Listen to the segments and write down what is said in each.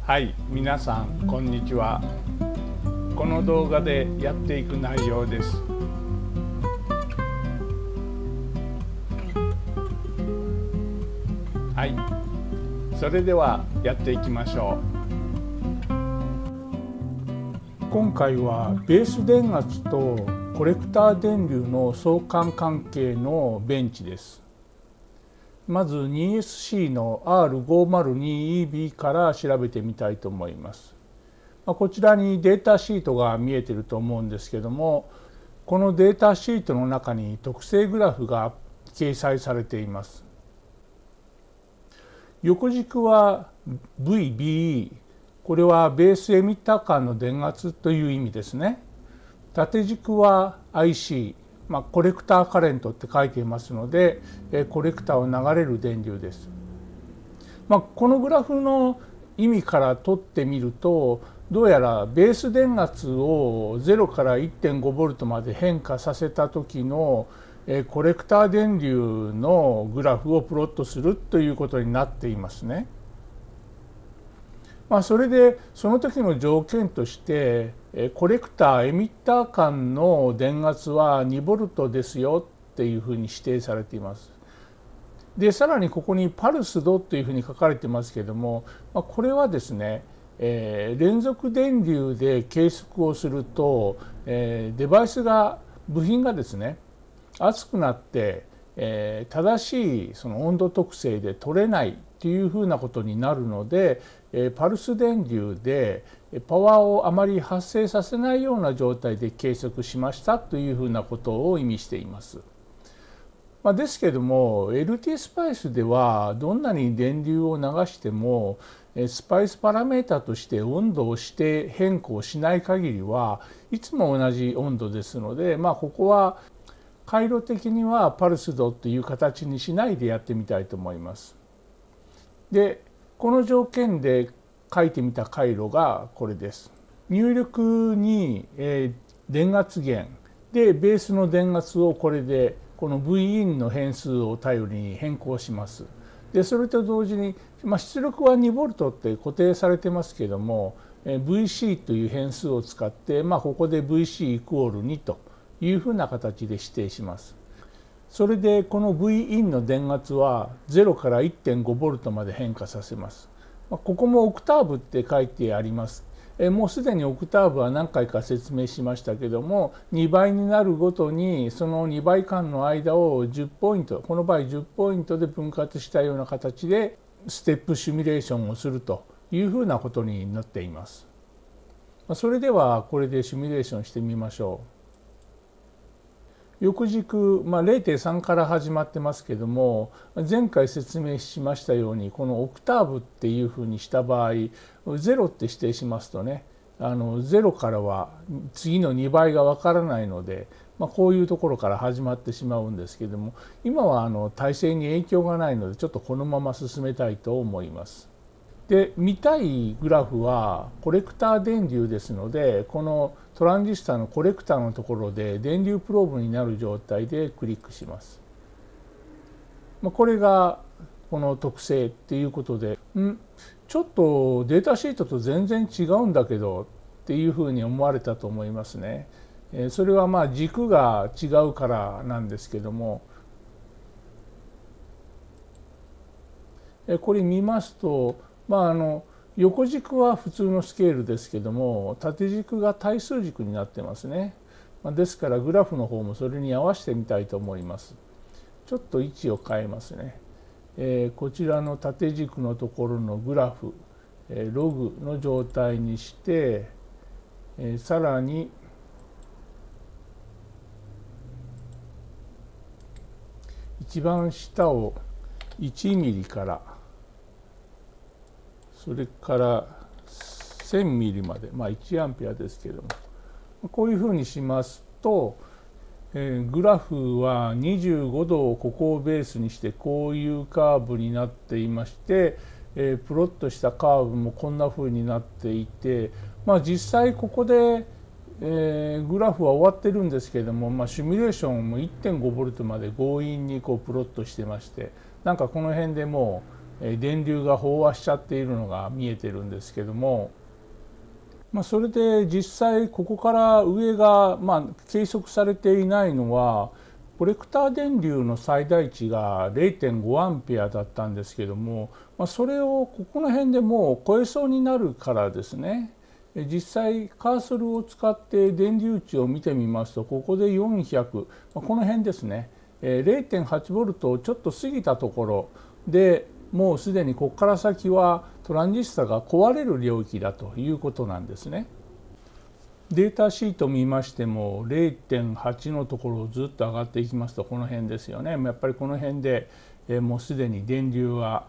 はい、皆さんこんにちは。この動画でやっていく内容です。はい、それではやっていきましょう。今回はベース電圧とコレクター電流の相関関係のベンチです。まず 2SC の R502EB から調べてみたいと思います。こちらにデータシートが見えていると思うんですけども、このデータシートの中に特性グラフが掲載されています。横軸は VBE、これはベースエミッター間の電圧という意味ですね。縦軸は IC、コレクターカレントって書いていますので、コレクターを流れる電流です。このグラフの意味から取ってみると、どうやらベース電圧を0から 1.5V まで変化させた時のコレクター電流のグラフをプロットするということになっていますね。それでその時の条件としてコレクターエミッター間の電圧は 2V ですよっていうふうに指定されています。でさらにここにパルスドというふうに書かれてますけども、これはですね、連続電流で計測をするとデバイスが部品がですね熱くなって正しいその温度特性で取れないというふうなことになるので、パルス電流でパワーをあまり発生させないような状態で計測しましたというふうなことを意味しています。ですけども LT スパイスではどんなに電流を流してもスパイスパラメータとして温度を指定変更しない限りはいつも同じ温度ですので、ここは回路的にはパルスドという形にしないでやってみたいと思います。でこの条件で書いてみた回路がこれです。入力に電圧源でベースの電圧をこれでこの Vin の変数を頼りに変更します。でそれと同時に、出力は 2V って固定されてますけども VC という変数を使って、ここで VC イコール2というふうな形で指定します。それでこの Vin の電圧は0から 1.5V まで変化させます。ここもオクターブって書いてあります。もうすでにオクターブは何回か説明しましたけども、2倍になるごとにその2倍間の間を10ポイント、この場合10ポイントで分割したような形でステップシミュレーションをするというふうなことになっています。それではこれでシミュレーションしてみましょう。横軸、0.3 から始まってますけども、前回説明しましたようにこのオクターブっていうふうにした場合0って指定しますとね、0からは次の2倍がわからないので、こういうところから始まってしまうんですけども、今は体制に影響がないのでちょっとこのまま進めたいと思います。で見たいグラフはコレクター電流ですので、このトランジスタのコレクターのところで電流プローブになる状態でクリックします。これがこの特性っていうことで、ちょっとデータシートと全然違うんだけどっていうふうに思われたと思いますね。それは軸が違うからなんですけども、これ見ますと横軸は普通のスケールですけども、縦軸が対数軸になってますね。ですからグラフの方もそれに合わせてみたいと思います。ちょっと位置を変えますね。こちらの縦軸のところのグラフ、ログの状態にして、さらに一番下を1ミリからそれから1000ミリまで、1アンペアですけれども、こういうふうにしますと、グラフは25度をここをベースにしてこういうカーブになっていまして、プロットしたカーブもこんなふうになっていて、実際ここで、グラフは終わってるんですけれども、シミュレーションも 1.5V まで強引にプロットしてまして、この辺でもう電流が飽和しちゃっているのが見えてるんですけども、それで実際ここから上が計測されていないのはコレクター電流の最大値が 0.5 アンペアだったんですけども、それをここの辺でもう超えそうになるからですね。実際カーソルを使って電流値を見てみますと、ここで400、この辺ですね、0.8 ボルトをちょっと過ぎたところでもうすでにここから先はトランジスタが壊れる領域だということなんですね。データシートを見ましても 0.8 のところをずっと上がっていきますとこの辺ですよね。やっぱりこの辺でもうすでに電流は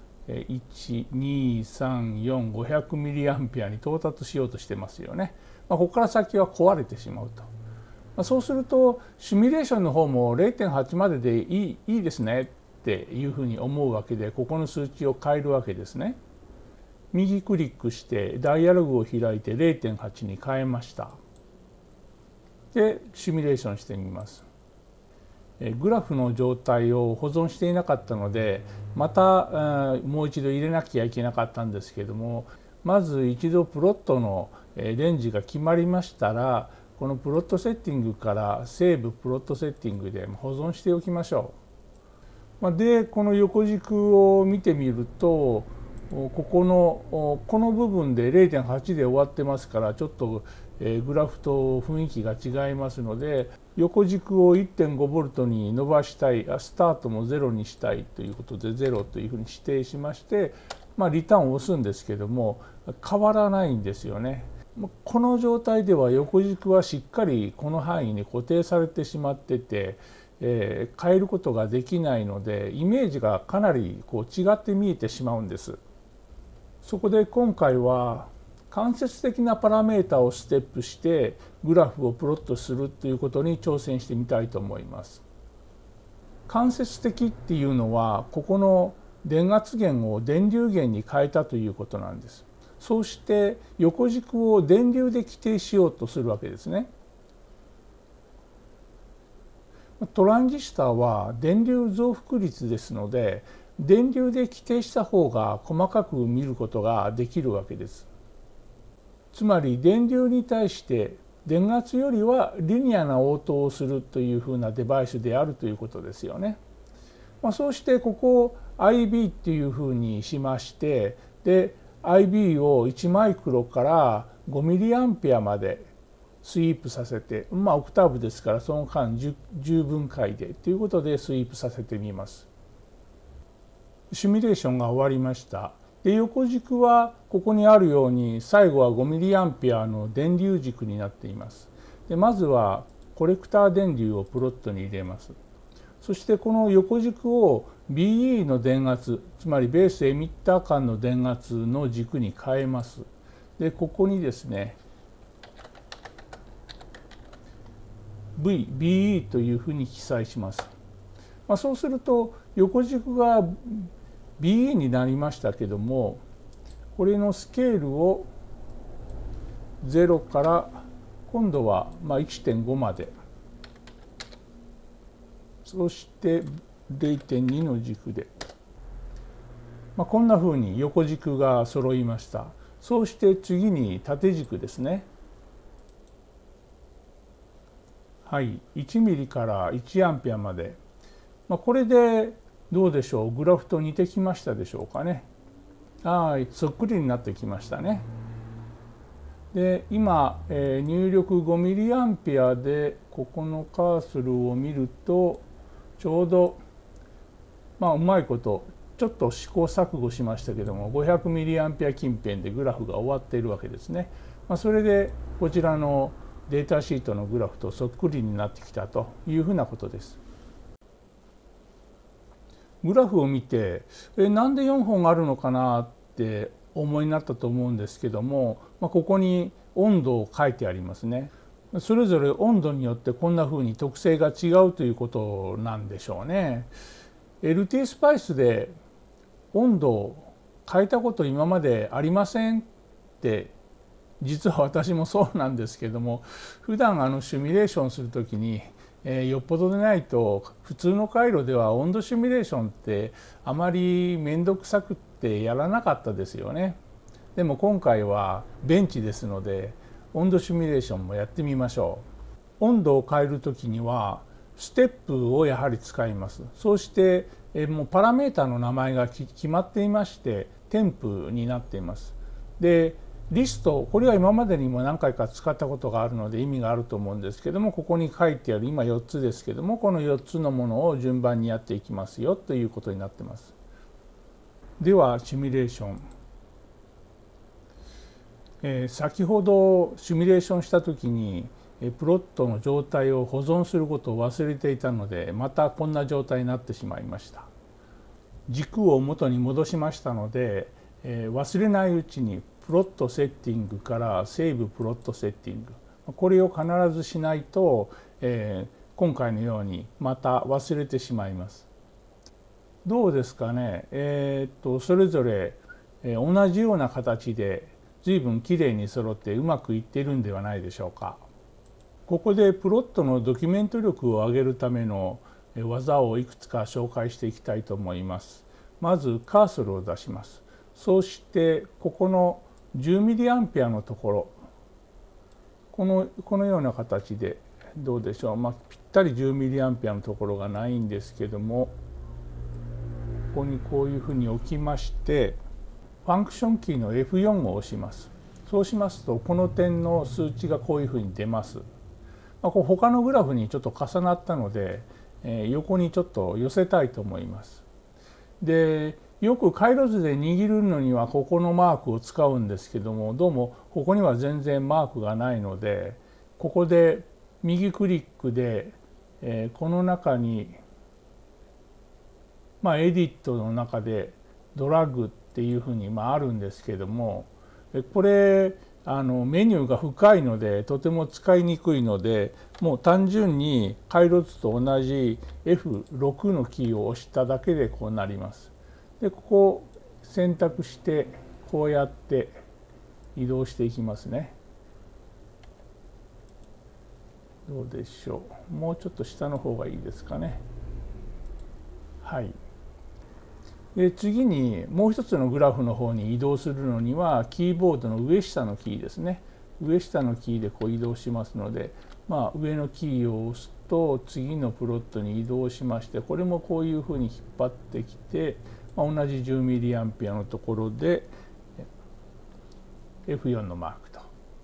1234500ミリアンペアに到達しようとしてますよね。ここから先は壊れてしまうと。そうするとシミュレーションの方も 0.8 まででいいですねっていうふうに思うわけで、ここの数値を変えるわけですね。右クリックしてダイアログを開いて 0.8 に変えました。でシミュレーションしてみます。グラフの状態を保存していなかったのでまたもう一度入れなきゃいけなかったんですけれども、まず一度プロットのレンジが決まりましたら、このプロットセッティングからセーブプロットセッティングで保存しておきましょう。でこの横軸を見てみるとこの部分で 0.8 で終わってますから、ちょっとグラフと雰囲気が違いますので、横軸を 1.5 ボルトに伸ばしたい、スタートも0にしたいということで0というふうに指定しまして、リターンを押すんですけども変わらないんですよね。この状態では横軸はしっかりこの範囲に固定されてしまってて、変えることができないのでイメージがかなり違って見えてしまうんです。そこで今回は間接的なパラメータをステップしてグラフをプロットするということに挑戦してみたいと思います。間接的っていうのはここの電圧源を電流源に変えたということなんです。そうして横軸を電流で規定しようとするわけですね。トランジスタは電流増幅率ですので、電流で規定した方が細かく見ることができるわけです。つまり電流に対して電圧よりはリニアな応答をするというふうなデバイスであるということですよね。そうしてここを IB っていうふうにしまして、で IB を1マイクロから5ミリアンペアまでスイープさせて、オクターブですからその間10分解でということでスイープさせてみます。シミュレーションが終わりました。で横軸はここにあるように最後は5ミリアンペアの電流軸になっています。でまずはコレクター電流をプロットに入れます。そしてこの横軸を BE の電圧、つまりベースエミッター間の電圧の軸に変えます。でここにですね BE というふうに記載します。そうすると横軸が BE になりましたけども、これのスケールを0から今度は1.5 まで、そして0.2 の軸で、こんなふうに横軸が揃いました。そうして次に縦軸ですね。はい、1ミリから1アンペアまで、これでどうでしょう、グラフと似てきましたでしょうかね。そっくりになってきましたね。で今、入力5ミリアンペアでここのカーソルを見るとちょうどうまいことちょっと試行錯誤しましたけども500ミリアンペア近辺でグラフが終わっているわけですね。それでこちらのデータシートのグラフとそっくりになってきたというふうなことです。グラフを見てなんで4本あるのかなってお思いになったと思うんですけども、ここに温度を書いてありますね。それぞれ温度によってこんなふうに特性が違うということなんでしょうね。LT スパイスで温度を変えたこと今までありませんって実は私もそうなんですけども、普段シミュレーションするときによっぽどでないと普通の回路では温度シミュレーションってあまり面倒くさくってやらなかったですよね。でも今回はベンチですので温度シミュレーションもやってみましょう。温度を変える時にはステップをやはり使います。そうしてもうパラメータの名前が決まっていまして添付になっています。でリスト、これは今までにも何回か使ったことがあるので意味があると思うんですけども、ここに書いてある今4つですけども、この4つのものを順番にやっていきますよということになっています。ではシミュレーション、先ほどシミュレーションした時にプロットの状態を保存することを忘れていたので、またこんな状態になってしまいました。軸を元に戻しましたので、忘れないうちにプロットセッティングからセーブプロットセッティング、これを必ずしないと、今回のようにまた忘れてしまいます。どうですかね。それぞれ同じような形で随分きれいに揃ってうまくいっているんではないでしょうか。ここでプロットのドキュメント力を上げるための技をいくつか紹介していきたいと思います。まずカーソルを出します。そうしてここの 10mA のところ、このような形でどうでしょう、ぴったり 10mA のところがないんですけども、ここにこういうふうに置きまして、ファンクションキーの F4 を押します。そうしますとこの点の数値がこういうふうに出ます。これ他のグラフにちょっと重なったので、横にちょっと寄せたいと思います。でよく回路図で握るのにはここのマークを使うんですけども、どうもここには全然マークがないので、ここで右クリックで、この中にエディットの中でドラッグっていうふうにあるんですけども、これメニューが深いのでとても使いにくいので、もう単純に回路図と同じ F6 のキーを押しただけでこうなります。でここを選択してこうやって移動していきますね。どうでしょう。もうちょっと下の方がいいですかね。はい。で次にもう一つのグラフの方に移動するのにはキーボードの上下のキーですね。上下のキーでこう移動しますので、上のキーを押すと次のプロットに移動しまして、これもこういうふうに引っ張ってきて、同じ 10mA のところで F4 のマークと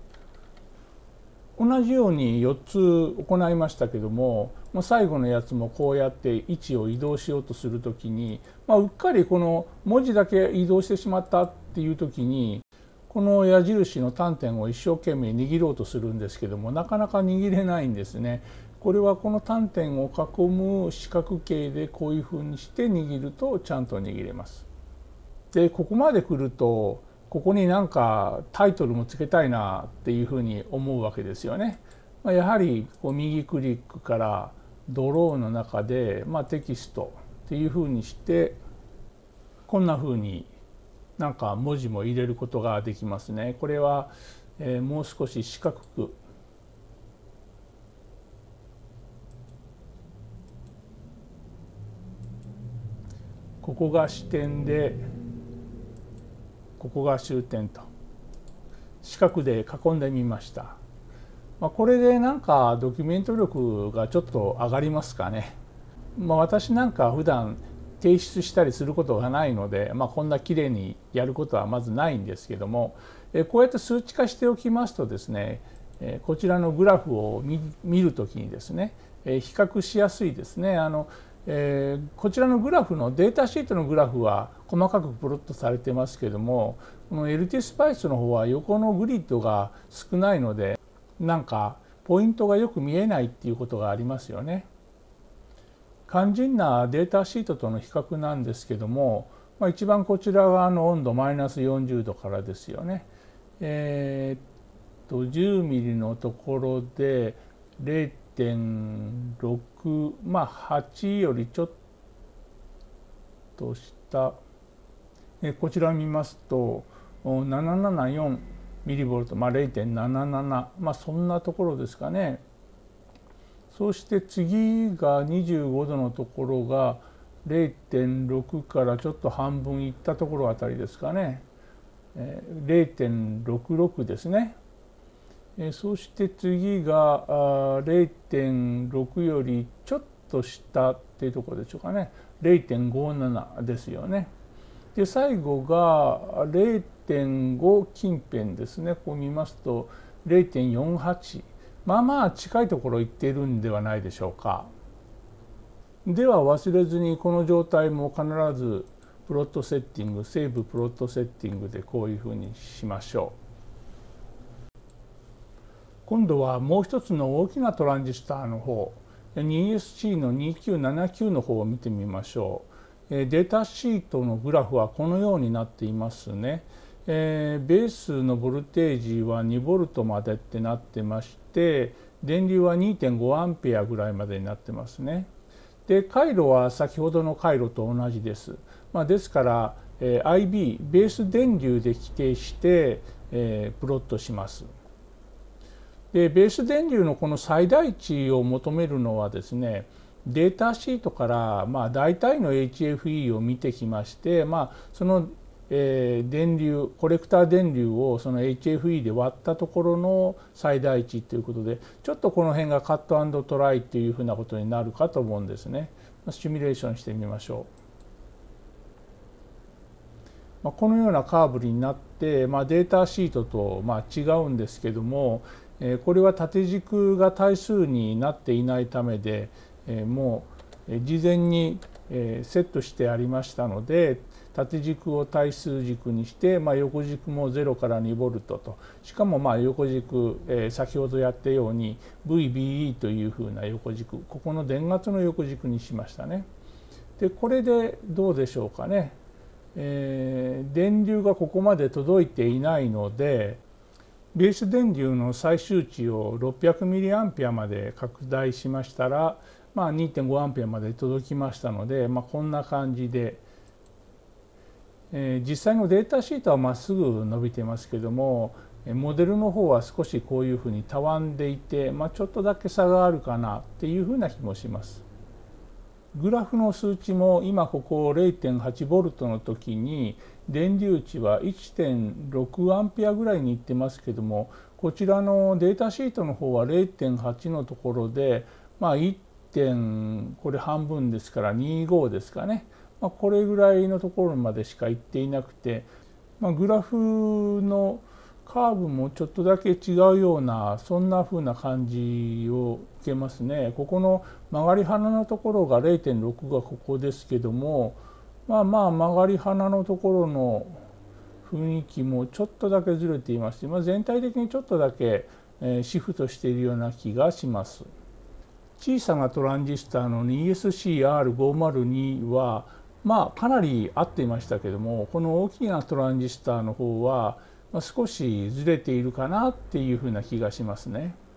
同じように4つ行いましたけども、最後のやつもこうやって位置を移動しようとするときに、うっかりこの文字だけ移動してしまったっていうときに、この矢印の端点を一生懸命握ろうとするんですけども、なかなか握れないんですね。これはこの端点を囲む四角形でこういうふうにして握るとちゃんと握れます。でここまで来るとここになんかタイトルもつけたいなっていうふうに思うわけですよね。やはりこう右クリックからドローの中で、テキストっていうふうにしてこんなふうになんか文字も入れることができますね。これは、もう少し四角くここが支点でここが終点と四角で囲んでみました。これでなんかドキュメント力がちょっと上がりますかね。私なんか普段提出したりすることがないので、こんなきれいにやることはまずないんですけども、こうやって数値化しておきますとですね、こちらのグラフを見るときにですね、比較しやすいですね。こちらのグラフのデータシートのグラフは細かくプロットされてますけども、この LTSpice の方は横のグリッドが少ないので、なんかポイントがよく見えないっていうことがありますよね。肝心なデータシートとの比較なんですけども、一番こちら側の温度マイナス40度からですよね。10ミリのところで 0.6、8よりちょっと下、こちらを見ますと774ミリボルト、0.77、そんなところですかね。 そして次が25度のところが 0.6 からちょっと半分いったところあたりですかね。0.66 ですね。そして次が 0.6 よりちょっと下っていうところでしょうかね。0.57 ですよね。で最後が 0.5 近辺ですね。こう見ますと 0.48、まあまあ近いところ行っているんではないでしょうか。では忘れずにこの状態も必ずプロットセッティング、セーブプロットセッティングでこういうふうにしましょう。今度はもう一つの大きなトランジスタの方、2ESC の2979の方を見てみましょう。データシートのグラフはこのようになっていますね。ベースのボルテージは2ボルトまでってなってまして、電流は 2.5 アンペアぐらいまでになってますね。で回路は先ほどの回路と同じです。ですから、IB ベース電流で規定して、プロットします。でベース電流のこの最大値を求めるのはですね、データシートから大体の HFE を見てきまして、その電流コレクター電流をその HFE で割ったところの最大値ということで、ちょっとこの辺がカット&トライというふうなことになるかと思うんですね。シミュレーションしてみましょう。このようなカーブになって、データシートと違うんですけども、これは縦軸が対数になっていないためで、もう事前にセットしてありましたので、縦軸を対数軸にして、横軸も0から2ボルトと、しかも横軸、先ほどやったように VBE というふうな横軸、ここの電圧の横軸にしましたね。でこれでどうでしょうかね。電流がここまで届いていないので、ベース電流の最終値を 600mA まで拡大しましたら、2.5A まで届きましたので、こんな感じで、実際のデータシートはまっすぐ伸びてますけども、モデルの方は少しこういうふうにたわんでいて、ちょっとだけ差があるかなっていうふうな気もします。グラフの数値も今ここ 0.8V の時に電流値は 1.6A ぐらいにいってますけども、こちらのデータシートの方は 0.8 のところで、これ半分ですから25ですかね。これぐらいのところまでしか行っていなくて、グラフのカーブもちょっとだけ違うような、そんな風な感じを受けますね。ここの曲がり鼻のところが 0.6 がここですけども、曲がり鼻のところの雰囲気もちょっとだけずれていまして、全体的にちょっとだけシフトしているような気がします。小さなトランジスタの ESC-R502 はかなり合っていましたけども、この大きなトランジスタの方は少しずれているかなっていうふうな気がしますね。